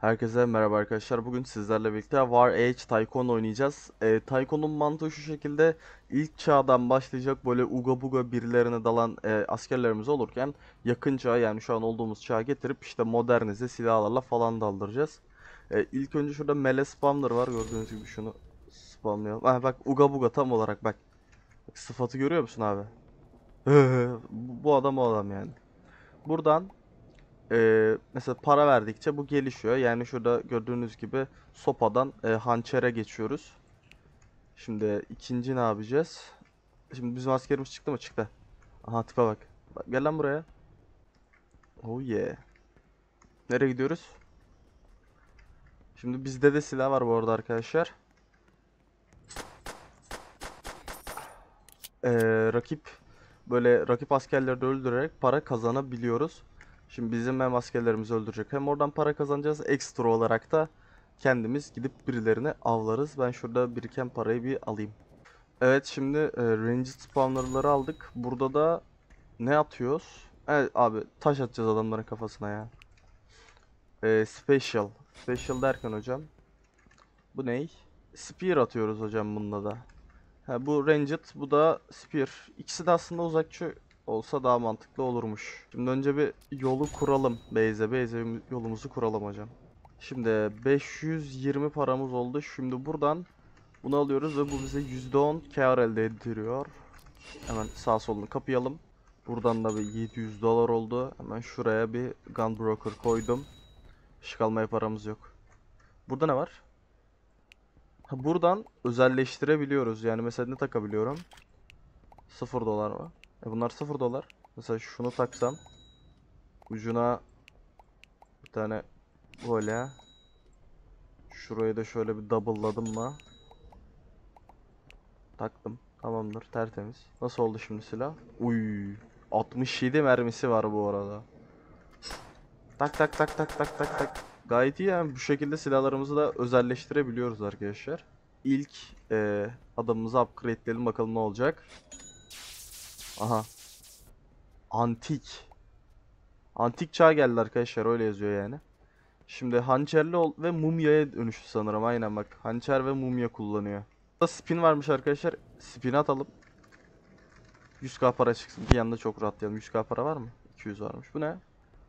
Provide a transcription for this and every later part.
Herkese merhaba arkadaşlar. Bugün sizlerle birlikte War Age Tycoon oynayacağız. Tycoon'un mantığı şu şekilde: ilk çağdan başlayacak böyle uga buga birilerine dalan askerlerimiz olurken yakın çağa, yani şu an olduğumuz çağa getirip işte modernize silahlarla falan daldıracağız. İlk önce şurada melee spawner var. Gördüğünüz gibi şunu spamlayalım. Ah, bak, uga buga tam olarak bak. Bak, sıfatı görüyor musun abi? Bu adam o adam yani. Buradan mesela para verdikçe bu gelişiyor. Yani şurada gördüğünüz gibi sopadan hançere geçiyoruz. Şimdi ikinci ne yapacağız? Şimdi bizim askerimiz çıktı mı? Çıktı. Aha, tipe bak. Bak, gel lan buraya. Oh yeah. Nereye gidiyoruz? Şimdi bizde de silah var bu arada arkadaşlar. Rakip böyle rakip askerleri de öldürerek para kazanabiliyoruz. Şimdi bizim hem askerlerimizi öldürecek hem oradan para kazanacağız. Ekstra olarak da kendimiz gidip birilerini avlarız. Ben şurada biriken parayı bir alayım. Evet, şimdi ranged spawnerları aldık. Burada da ne atıyoruz? Evet abi, taş atacağız adamların kafasına ya. Special. Special derken hocam, bu ney? Spear atıyoruz hocam bununla da. Ha, bu ranged, bu da spear. İkisi de aslında uzakçı olsa daha mantıklı olurmuş. Şimdi önce bir yolu kuralım. Beyze yolumuzu kuralım hocam. Şimdi 520 paramız oldu. Şimdi buradan bunu alıyoruz ve bu bize %10 kar elde ettiriyor. Hemen sağ solunu kapayalım. Buradan da bir 700 dolar oldu. Hemen şuraya bir gunbroker koydum. Işık almaya paramız yok. Burada ne var? Ha, buradan özelleştirebiliyoruz. Yani mesela ne takabiliyorum? 0 dolar mı? Bunlar 0 dolar. Mesela şunu taksam ucuna bir tane böyle. Şurayı da şöyle bir double'ladım mı? Taktım. Tamamdır. Tertemiz. Nasıl oldu şimdi silah? Uy. 67 mermisi var bu arada. Tak tak tak tak tak tak tak. Gayet iyi yani, bu şekilde silahlarımızı da özelleştirebiliyoruz arkadaşlar. İlk adamımızı upgrade'leyelim, bakalım ne olacak. Aha. Antik. Antik çağ geldi arkadaşlar, öyle yazıyor yani. Şimdi hançerli ve mumyaya dönüştü sanırım, aynen bak. Hançer ve mumya kullanıyor. Burada spin varmış arkadaşlar. Spin atalım. 100k para çıksın. Bir yanda çok rahatlayalım. 100k para var mı? 200 varmış. Bu ne?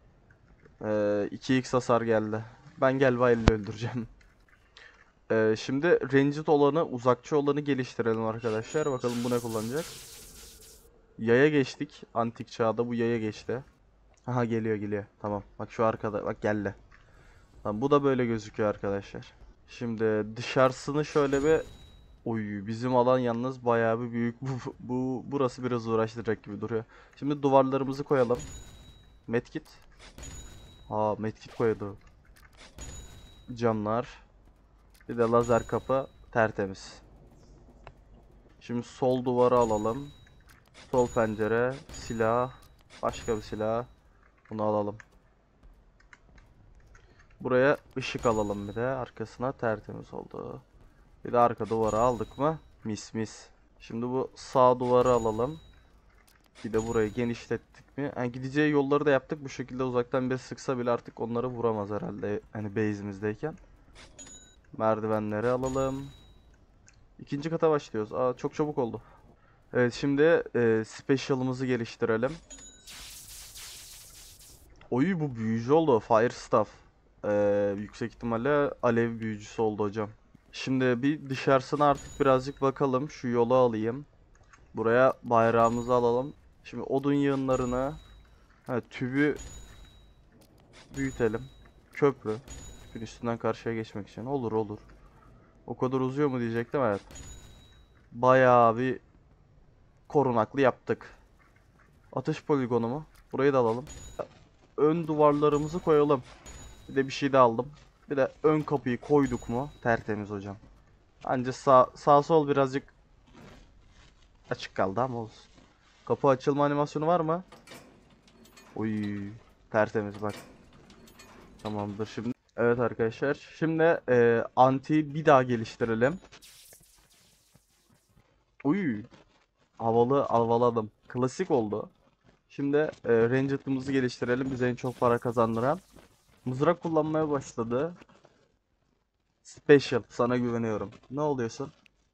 2x hasar geldi. Ben Gelva ile öldüreceğim. Şimdi ranged olanı, uzakçı olanı geliştirelim arkadaşlar. Bakalım bu ne kullanacak. Yaya geçtik. Antik çağda bu yaya geçti. Aha, geliyor geliyor. Tamam. Bak şu arkada. Bak, geldi. Tamam, bu da böyle gözüküyor arkadaşlar. Şimdi dışarısını şöyle bir... Oy, bizim alan yalnız bayağı bir büyük. Burası biraz uğraştıracak gibi duruyor. Şimdi duvarlarımızı koyalım. Medkit. Aa, medkit koydu. Camlar. Bir de lazer kapı. Tertemiz. Şimdi sol duvarı alalım. Sol pencere, silah, başka bir silah. Bunu alalım. Buraya ışık alalım bir de. Arkasına, tertemiz oldu. Bir de arka duvarı aldık mı? Mis mis. Şimdi bu sağ duvarı alalım. Bir de burayı genişlettik mi? Yani gideceği yolları da yaptık. Bu şekilde uzaktan bir sıksa bile artık onları vuramaz herhalde. Hani base'imizdeyken. Merdivenleri alalım. İkinci kata başlıyoruz. Aa, çok çabuk oldu. Evet, şimdi special'ımızı geliştirelim. Oyu, bu büyücü oldu. Fire Staff. Yüksek ihtimalle alev büyücüsü oldu hocam. Şimdi bir dışarısına artık birazcık bakalım. Şu yolu alayım. Buraya bayrağımızı alalım. Şimdi odun yığınlarını, tübü büyütelim. Köprü. Tüpün üstünden karşıya geçmek için. Olur olur. O kadar uzuyor mu diyecektim, evet. Bayağı bir korunaklı yaptık. Atış poligonu mu? Burayı da alalım. Ön duvarlarımızı koyalım. Bir de bir şey de aldım. Bir de ön kapıyı koyduk mu? Tertemiz hocam. Anca sağ sol birazcık açık kaldı ama olsun. Kapı açılma animasyonu var mı? Uy, tertemiz bak. Tamamdır şimdi. Evet arkadaşlar. Şimdi anti bir daha geliştirelim. Uy, havaladım. Klasik oldu. Şimdi ranged'ımızı geliştirelim. Bize en çok para kazandıran. Mızrak kullanmaya başladı. Special, sana güveniyorum. Ne oluyorsun?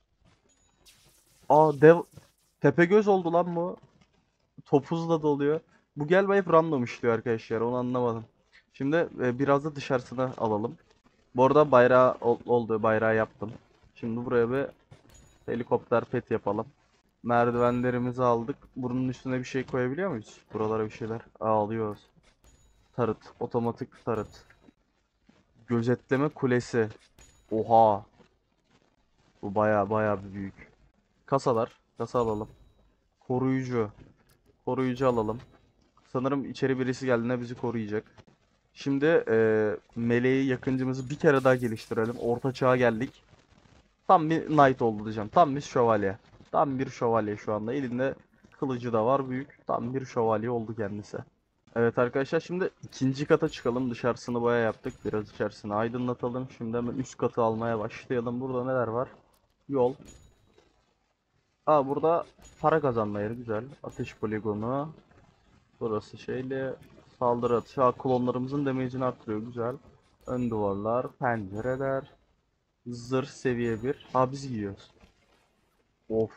Aa, Tepegöz oldu lan bu. Topuzla doluyor. Bu galiba hep random işliyor arkadaşlar. Onu anlamadım. Şimdi biraz da dışarısına alalım. Bu arada bayrağı oldu. Bayrağı yaptım. Şimdi buraya bir helikopter pet yapalım. Merdivenlerimizi aldık. Bunun üstüne bir şey koyabiliyor muyuz? Buralara bir şeyler alıyoruz. Tarıt. Otomatik tarıt. Gözetleme kulesi. Oha. Bu baya baya bir büyük. Kasalar. Kasa alalım. Koruyucu. Koruyucu alalım. Sanırım içeri birisi geldiğinde bizi koruyacak. Şimdi meleği yakıncımızı bir kere daha geliştirelim. Orta çağa geldik. Tam bir knight oldu diyeceğim. Tam bir şövalye. Tam bir şövalye şu anda. Elinde kılıcı da var büyük. Tam bir şövalye oldu kendisi. Evet arkadaşlar, şimdi ikinci kata çıkalım. Dışarısını boya yaptık. Biraz içerisini aydınlatalım. Şimdi hemen üst katı almaya başlayalım. Burada neler var? Yol. Aa, burada para kazanma yeri, güzel. Ateş poligonu. Burası şeyle saldırı atışı. Aa, klonlarımızın damage'ini arttırıyor, güzel. Ön duvarlar, pencereler. Zırh seviye bir. Aa, biz giyiyoruz. Of.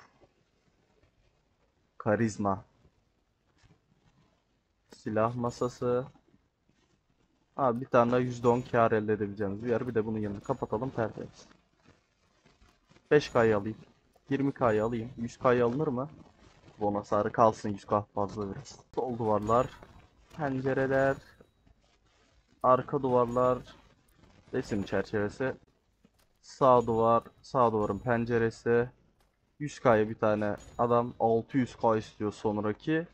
Karizma. Silah masası. Aa, bir tane daha %10 kar elde edebileceğimiz bir yer. Bir de bunun yanını kapatalım, tertemiz. 5K'yı alayım. 20K'yı alayım. 100K'yı alınır mı? Bonus hasarı kalsın, 100K fazla biraz. Sol duvarlar. Pencereler. Arka duvarlar. Resim çerçevesi. Sağ duvar. Sağ duvarın penceresi. 100K'ya bir tane adam 600K istiyor sonraki.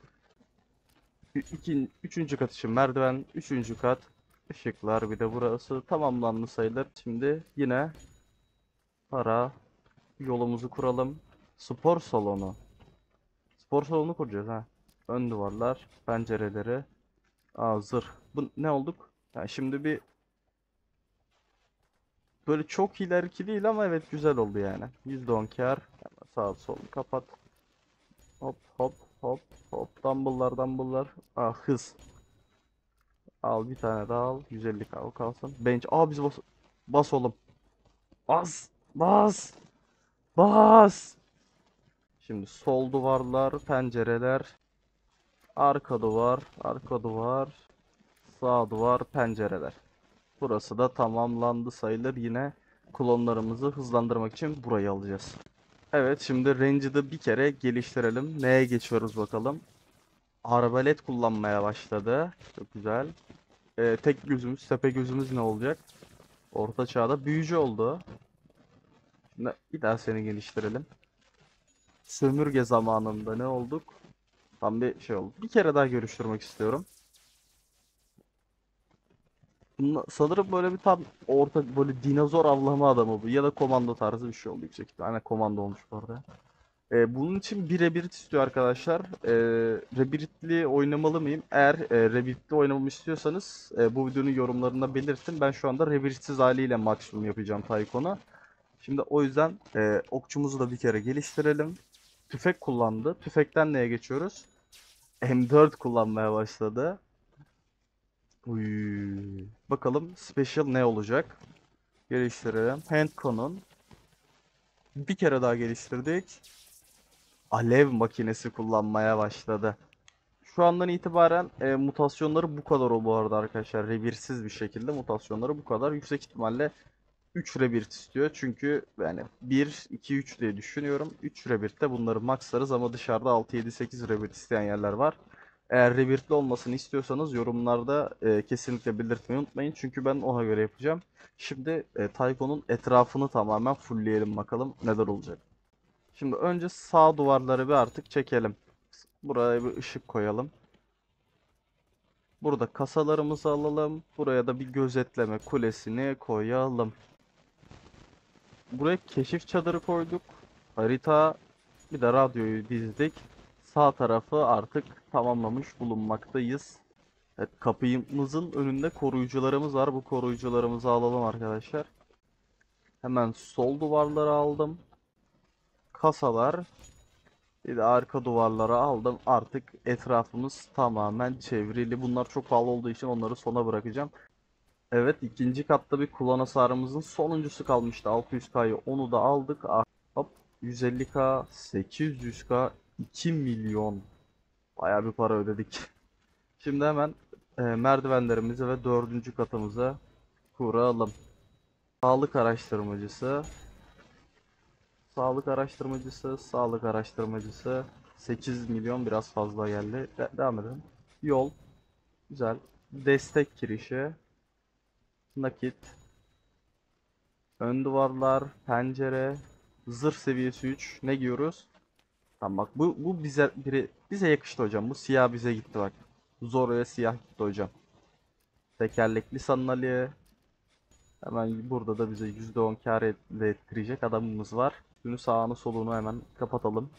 Üçüncü kat için merdiven. Üçüncü kat. Işıklar, bir de burası tamamlandı sayılır. Şimdi yine para. Yolumuzu kuralım. Spor salonu. Spor salonu kuracağız ha. Ön duvarlar, pencereleri. Aa, zırh. Bu ne olduk? Yani şimdi bir böyle çok ileriki değil ama evet, güzel oldu yani. %10 kar. Hemen sağ sol kapat. Hop hop hop hop. Dumbbell'lar dumbbell'lar. Aa, hız. Al bir tane daha al. 150 o kalsın. Bench. Aa, biz bas oğlum. Bas. Bas. Bas. Şimdi sol duvarlar, pencereler. Arka duvar, arka duvar. Sağ duvar, pencereler. Burası da tamamlandı sayılır. Yine klonlarımızı hızlandırmak için burayı alacağız. Evet, şimdi range'ı bir kere geliştirelim. Neye geçiyoruz bakalım. Arbalet kullanmaya başladı. Çok güzel. Tek gözümüz, tepe gözümüz ne olacak? Orta çağda büyücü oldu. Şimdi bir daha seni geliştirelim. Sömürge zamanında ne olduk? Tam bir şey oldu. Bir kere daha görüştürmek istiyorum. Sanırım böyle bir tam orta böyle dinozor avlama adamı bu. Ya da komando tarzı bir şey oldu yüksek ihtimalle. Aynen, komando olmuş bu arada. Bunun için bir rebirth istiyor arkadaşlar. Rebirth'li oynamalı mıyım? Eğer rebirth'li oynamamı istiyorsanız bu videonun yorumlarında belirtin. Ben şu anda rebirth'siz haliyle maksimum yapacağım Tycoon'u. Şimdi o yüzden okçumuzu da bir kere geliştirelim. Tüfek kullandı. Tüfekten neye geçiyoruz? M4 kullanmaya başladı. Uy. Bakalım special ne olacak? Geliştirelim. Handcon'un bir kere daha geliştirdik. Alev makinesi kullanmaya başladı. Şu andan itibaren mutasyonları bu kadar o bu arada arkadaşlar. Revirsiz bir şekilde mutasyonları bu kadar. Yüksek ihtimalle 3 rebirth istiyor. Çünkü yani 1, 2, 3 diye düşünüyorum. 3 rebirth'te bunları maxlarız ama dışarıda 6, 7, 8 rebirth isteyen yerler var. Eğer rebirth'li olmasını istiyorsanız yorumlarda kesinlikle belirtmeyi unutmayın. Çünkü ben ona göre yapacağım. Şimdi Tycho'nun etrafını tamamen fullleyelim bakalım neler olacak. Şimdi önce sağ duvarları bir artık çekelim. Buraya bir ışık koyalım. Burada kasalarımızı alalım. Buraya da bir gözetleme kulesini koyalım. Buraya keşif çadırı koyduk. Harita, bir de radyoyu dizdik. Sağ tarafı artık tamamlamış bulunmaktayız. Evet, kapımızın önünde koruyucularımız var. Bu koruyucularımızı alalım arkadaşlar. Hemen sol duvarları aldım. Kasalar. Bir de arka duvarlara aldım. Artık etrafımız tamamen çevrili. Bunlar çok pahalı olduğu için onları sona bırakacağım. Evet, ikinci katta bir kullan hasarımızın sonuncusu kalmıştı. 600K'yı onu da aldık. Ah, hop, 150K, 800K, 2 milyon. Bayağı bir para ödedik. Şimdi hemen merdivenlerimizi ve dördüncü katımıza kuralım. Sağlık araştırmacısı, sağlık araştırmacısı, sağlık araştırmacısı. 8 milyon biraz fazla geldi. Devam edelim. Yol, güzel. Destek girişi, nakit, ön duvarlar, pencere, zırh seviyesi 3. Ne giyiyoruz? Tamam bak, bu bize yakıştı hocam. Bu siyah bize gitti bak. Zoro'ya siyah gitti hocam. Tekerlekli sandalye. Hemen burada da bize %10 kar elde ettirecek adamımız var. Günü sağını solunu hemen kapatalım.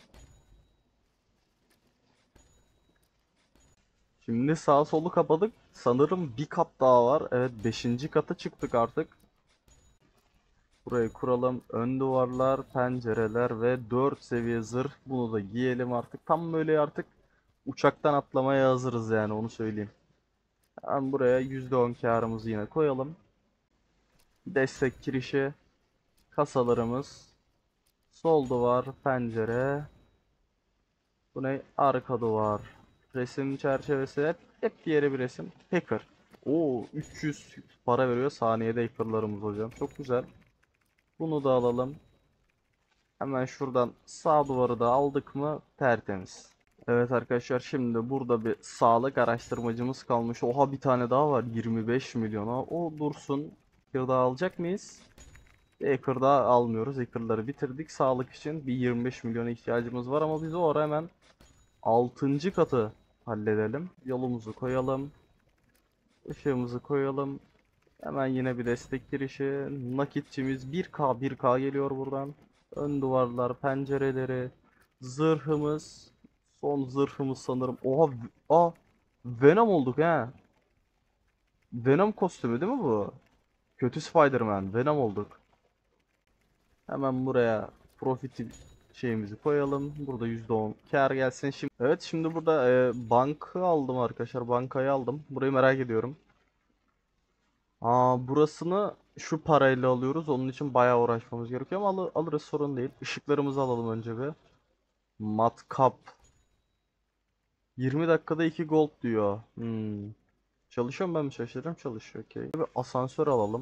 Şimdi sağ solu kapadık. Sanırım bir kat daha var. Evet, beşinci kata çıktık artık. Burayı kuralım. Ön duvarlar, pencereler ve 4 seviye zırh. Bunu da giyelim artık. Tam böyle artık uçaktan atlamaya hazırız yani, onu söyleyeyim. Hemen buraya %10 karımızı yine koyalım. Destek kirişi, kasalarımız, sol duvar, pencere. Bu ne? Arka duvar. Resim çerçevesi, hep diğeri bir resim. Hacker. Oo, 300 para veriyor saniyede hackerlarımız hocam. Çok güzel. Bunu da alalım. Hemen şuradan sağ duvarı da aldık mı tertemiz. Evet arkadaşlar, şimdi burada bir sağlık araştırmacımız kalmış. Oha, bir tane daha var 25 milyona. O dursun. Bir daha alacak mıyız? Hacker daha almıyoruz. Hackerları bitirdik. Sağlık için bir 25 milyona ihtiyacımız var ama biz o ara hemen 6. katı halledelim. Yolumuzu koyalım. Işığımızı koyalım. Hemen yine bir destek girişi. Nakitçimiz 1K geliyor buradan. Ön duvarlar, pencereleri, zırhımız. Son zırhımız sanırım. Oha, Venom olduk ha. Venom kostümü değil mi bu? Kötü Spider-Man. Venom olduk. Hemen buraya profit şeyimizi koyalım. Burada %10 kar gelsin. Şimdi burada bankı aldım arkadaşlar. Bankayı aldım. Burayı merak ediyorum. Burasını şu parayla alıyoruz. Onun için bayağı uğraşmamız gerekiyor ama alırız, sorun değil. Işıklarımızı alalım önce bir. Matkap. 20 dakikada 2 gold diyor. Çalışıyor mu, ben mi şaşırıyorum? Çalışıyor, okey. Bir asansör alalım.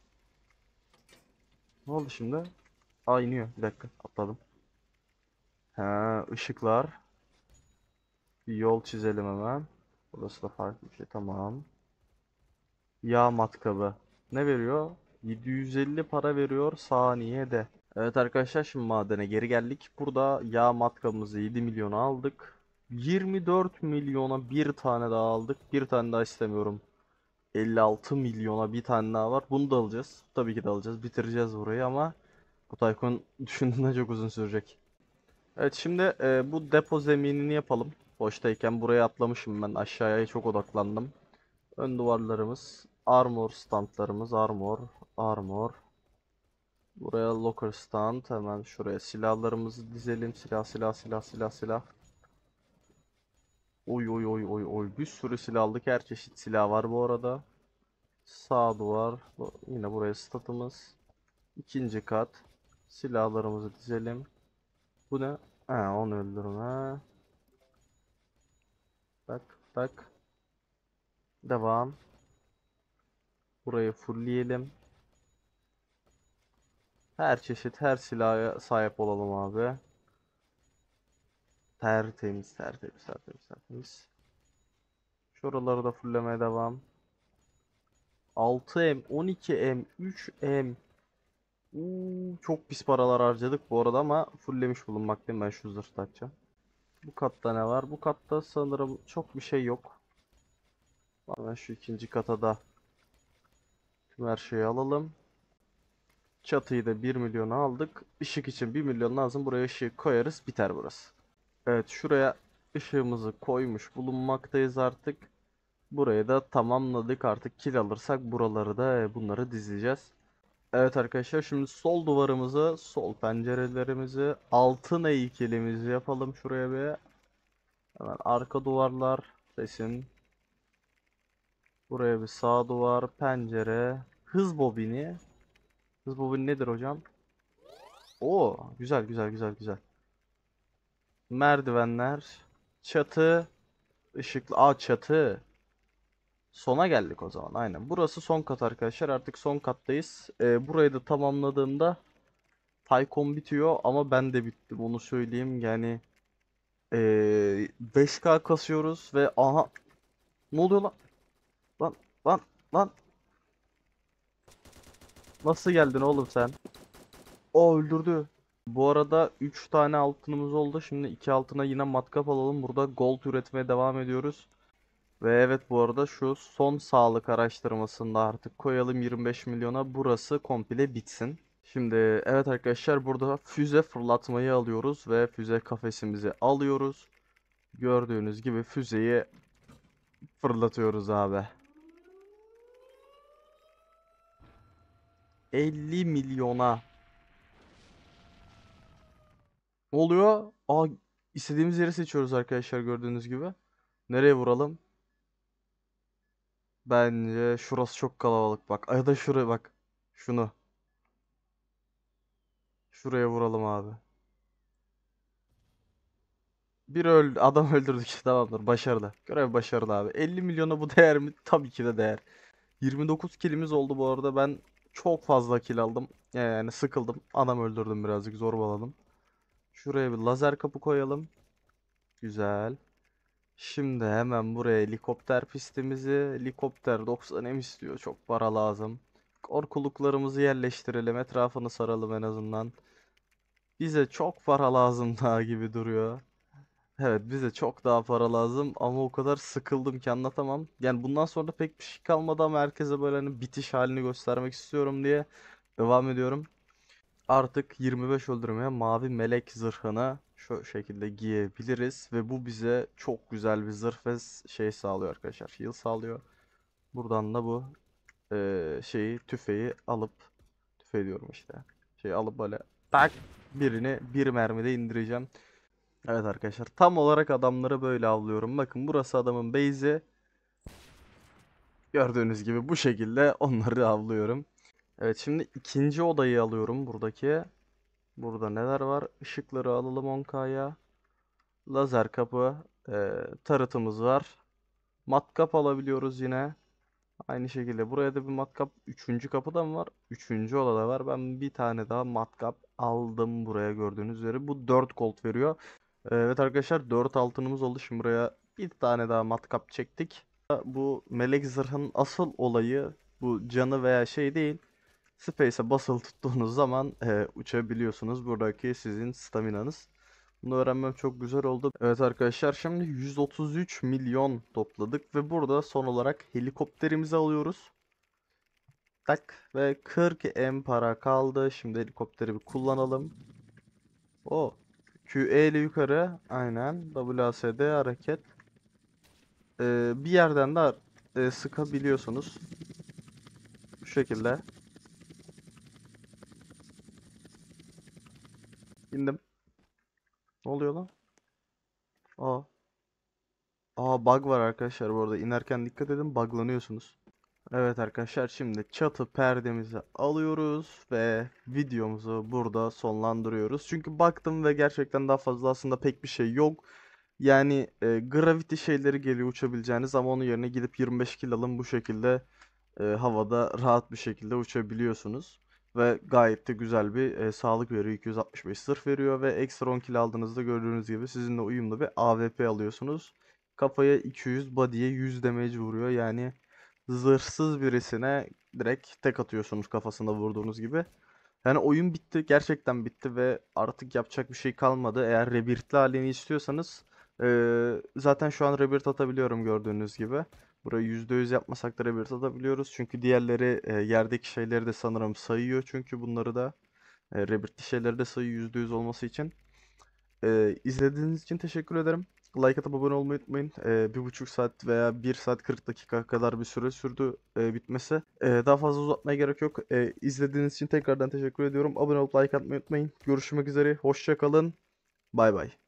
Ne oldu şimdi? İniyor. Bir dakika, atladım. He, ışıklar. Bir yol çizelim hemen. Burası da farklı bir şey, tamam. Yağ matkabı. Ne veriyor? 750 para veriyor saniyede. Evet arkadaşlar, şimdi madene geri geldik. Burada yağ matkabımızı 7 milyona aldık. 24 milyona bir tane daha aldık. Bir tane daha istemiyorum. 56 milyona bir tane daha var. Bunu da alacağız. Tabii ki de alacağız. Bitireceğiz burayı ama bu Tycoon düşündüğümden çok uzun sürecek. Evet, şimdi bu depo zeminini yapalım. Boştayken buraya atlamışım ben. Aşağıya çok odaklandım. Ön duvarlarımız, armor standlarımız, armor. Buraya locker stand, hemen şuraya silahlarımızı dizelim. Silah. Oy, bir sürü silah aldık. Her çeşit silah var bu arada. Sağ duvar, yine buraya statımız. İkinci kat. Silahlarımızı dizelim. Bu ne? Onu öldürme. Tak. Devam. Burayı fullleyelim. Her çeşit her silaha sahip olalım abi. Tertemiz. Şuraları da fullemeye devam. 6M, 12M, 3M. Çok pis paralar harcadık bu arada ama fulllemiş bulunmaktayım. Ben şu zırh takacağım. Bu katta ne var? Bu katta sanırım çok bir şey yok. Ben şu ikinci kata da tüm her şeyi alalım. Çatıyı da 1 milyona aldık. Işık için 1 milyon lazım. Buraya ışık koyarız. Biter burası. Evet, şuraya ışığımızı koymuş bulunmaktayız artık. Burayı da tamamladık. Artık kil alırsak buraları da bunları dizeceğiz. Evet arkadaşlar, şimdi sol duvarımızı, sol pencerelerimizi, altın heykelimizi yapalım şuraya bir. Hemen arka duvarlar, resim. Buraya bir sağ duvar, pencere, hız bobini. Hız bobini nedir hocam? Oo, güzel güzel güzel güzel. Merdivenler, çatı, ışıklı. Aa, çatı. Sona geldik o zaman. Aynen. Burası son kat arkadaşlar. Artık son kattayız. Burayı da tamamladığımda Taycon bitiyor ama ben de bittim, onu söyleyeyim. Yani 5K kasıyoruz ve aha, ne oluyor lan? Lan lan lan, nasıl geldin oğlum sen? O öldürdü. Bu arada 3 tane altınımız oldu. Şimdi 2 altına yine matkap alalım. Burada gold üretmeye devam ediyoruz. Ve evet, bu arada şu son sağlık araştırmasında artık koyalım 25 milyona. Burası komple bitsin. Şimdi evet arkadaşlar, burada füze fırlatmayı alıyoruz ve füze kafesimizi alıyoruz. Gördüğünüz gibi füzeyi fırlatıyoruz abi. 50 milyona. Ne oluyor? Aa, istediğimiz yeri seçiyoruz arkadaşlar, gördüğünüz gibi. Nereye vuralım? Bence şurası çok kalabalık bak. Ya da şuraya bak. Şunu. Şuraya vuralım abi. Bir öldü. Adam öldürdük. Tamamdır. Başarılı. Görev başarılı abi. 50 milyona bu değer mi? Tabii ki de değer. 29 kilimiz oldu bu arada. Ben çok fazla kill aldım. Yani sıkıldım. Adam öldürdüm, birazcık zorbaladım. Şuraya bir lazer kapı koyalım. Güzel. Şimdi hemen buraya helikopter pistimizi. Helikopter 90 M istiyor. Çok para lazım. Korkuluklarımızı yerleştirelim. Etrafını saralım en azından. Bize çok para lazım daha gibi duruyor. Evet, bize çok daha para lazım ama o kadar sıkıldım ki anlatamam. Yani bundan sonra da pek bir şey kalmadı ama herkese böyle hani bitiş halini göstermek istiyorum diye devam ediyorum. Artık 25 öldürmeye mavi melek zırhını şu şekilde giyebiliriz ve bu bize çok güzel bir zırh ve şey sağlıyor arkadaşlar. Heal sağlıyor. Buradan da bu şeyi, tüfeği alıp, tüfeği diyorum işte. Şeyi alıp böyle tak, birini bir mermide indireceğim. Evet arkadaşlar, tam olarak adamları böyle avlıyorum. Bakın, burası adamın base'i. Gördüğünüz gibi bu şekilde onları avlıyorum. Evet, şimdi ikinci odayı alıyorum buradaki. Burada neler var? Işıkları alalım 10K'ya. Lazer kapı. Tarıtımız var. Matkap alabiliyoruz yine. Aynı şekilde buraya da bir matkap. Üçüncü kapıda mı var? Üçüncü odada var. Ben bir tane daha matkap aldım buraya, gördüğünüz üzere. Bu 4 gold veriyor. Evet arkadaşlar, 4 altınımız oldu. Şimdi buraya bir tane daha matkap çektik. Bu melek zırhın asıl olayı bu canı veya şey değil. Space'e basılı tuttuğunuz zaman uçabiliyorsunuz. Buradaki sizin staminanız. Bunu öğrenmem çok güzel oldu. Evet arkadaşlar, şimdi 133 milyon topladık ve burada son olarak helikopterimizi alıyoruz. Tak, ve 40 M para kaldı. Şimdi helikopteri bir kullanalım. O QE ile yukarı, aynen WASD hareket. Bir yerden de sıkabiliyorsunuz. Bu şekilde. İndim. Ne oluyor lan? Aa. Aa, bug var arkadaşlar bu arada. İnerken dikkat edin, buglanıyorsunuz. Evet arkadaşlar, şimdi çatı perdemizi alıyoruz ve videomuzu burada sonlandırıyoruz. Çünkü baktım ve gerçekten daha fazla aslında pek bir şey yok. Yani gravity şeyleri geliyor uçabileceğiniz, ama onun yerine gidip 25 kill alın, bu şekilde havada rahat bir şekilde uçabiliyorsunuz. Ve gayet de güzel bir sağlık veriyor. 265 zırh veriyor ve ekstra 10 kill aldığınızda gördüğünüz gibi sizinle uyumlu bir AWP alıyorsunuz. Kafaya 200, body'ye 100 damage vuruyor. Yani zırhsız birisine direkt tek atıyorsunuz kafasında vurduğunuz gibi. Yani oyun bitti. Gerçekten bitti ve artık yapacak bir şey kalmadı. Eğer rebirth'li halini istiyorsanız zaten şu an rebirth atabiliyorum gördüğünüz gibi. Burayı %100 yapmasak da rebirth atabiliyoruz. Çünkü diğerleri yerdeki şeyleri de sanırım sayıyor. Çünkü bunları da rebirth'li şeyleri de sayıyor %100 olması için. İzlediğiniz için teşekkür ederim. Like atıp abone olmayı unutmayın. 1,5 saat veya 1 saat 40 dakika kadar bir süre sürdü bitmesi. Daha fazla uzatmaya gerek yok. İzlediğiniz için tekrardan teşekkür ediyorum. Abone olup like atmayı unutmayın. Görüşmek üzere. Hoşça kalın. Bay bay.